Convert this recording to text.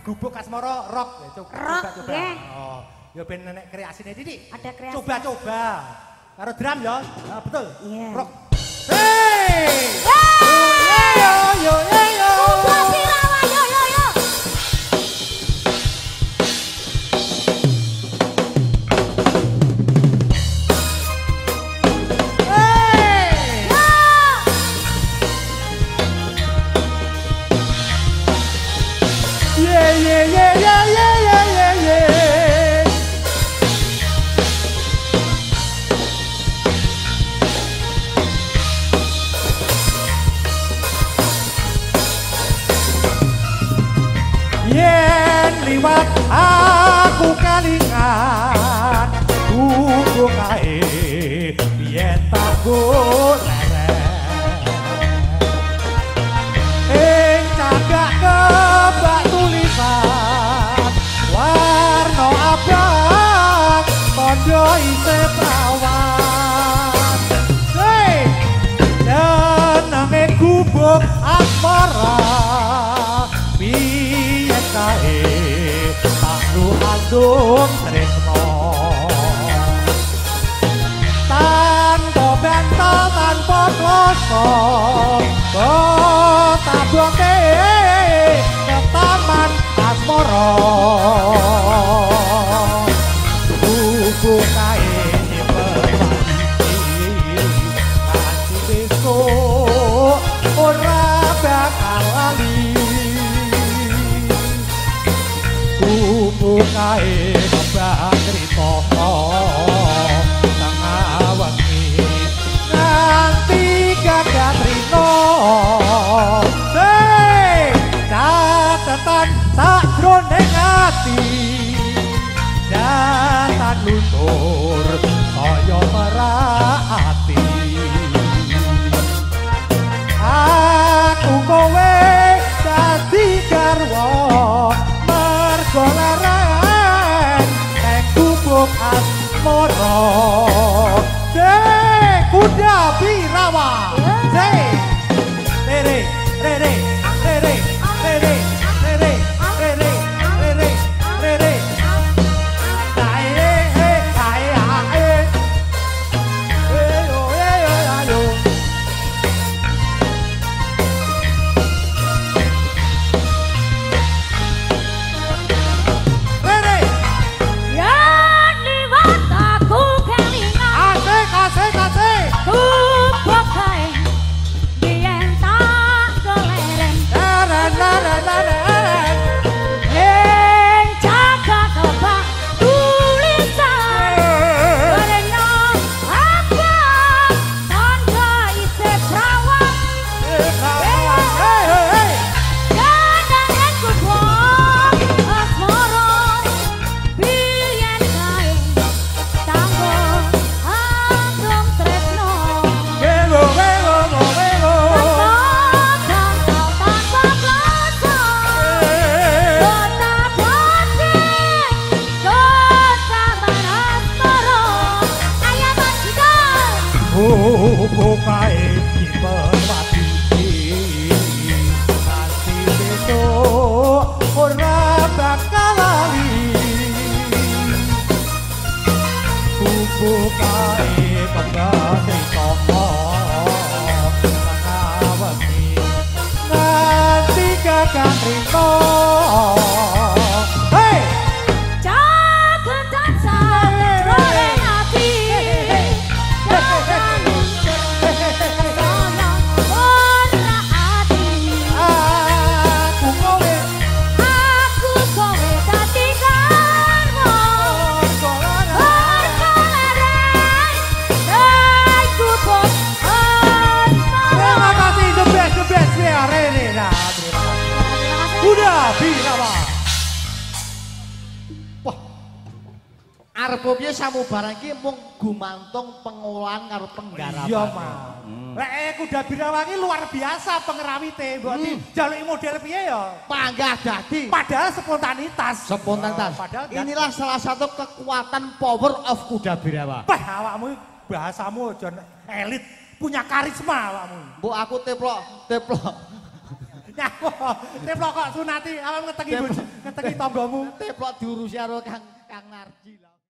Gubuk Asmara rock ya, Rock, coba. nggih. Oh, ya ben nenek kreasine Didik. Ada kreasi. Coba-coba. Karo drum ya. Nah, betul. Iya. Rock. Hey! Yo yo yo yo. Ubah Birawa, yo yo yo. Hey! Yeah yeah yeah yeah yeah yeah yeah yeah. Yen liwat aku kalingan hubung ae yen tak golek ing cagak kebak tulisan warna abang tondo isih prawan hey jenenge gubuk asmara biyen kae tak luhandung tresno tanpa bentol tanpa kloso taboke ke taman asmara gubuk kae nyepelani nganti besok ora bakal lali gubuk kae kembang cerita tengah wengi nganti gagah trino hei catetan sakjroning ati datan luntur kaya merati aku kowe dadi garwa mergo leren ning gubuk asmara kuda Birawa rere rere rere rere rere rere rere rere Yen liwat aku kelingan asik asik asik gubuk kae biyen tak goleren leren leren leren ing jagat kebak tulisan warna abang tondo isih prawan jenenge gubuk asmara biyen kae tanggo andung tresno Wego, wego, wego. Gubuk kae diperwati nanti besok ora bakal lali gubuk kae kembang cerita tengah wengi nanti gagah trino hey aku kowe terima kasih the best ya Rene nah terima kasih udah Birawa Wah. Arep piye samubarang iki mung gumantung pengolahan karo penggarapan. iya Mas kuda Birawa ini luar biasa pengerawite mbok dijaluki model piye ya Panggah dadi padahal spontanitas spontanitas. padahal Inilah salah satu kekuatan power of kuda Birawa. bah awakmu bahasamu jon elit punya karisma awakmu Mbok aku teplok Nyapo, teplok kok sunati, awak ngetengi tanggamu. Teplok diurusi karo Kang Narji.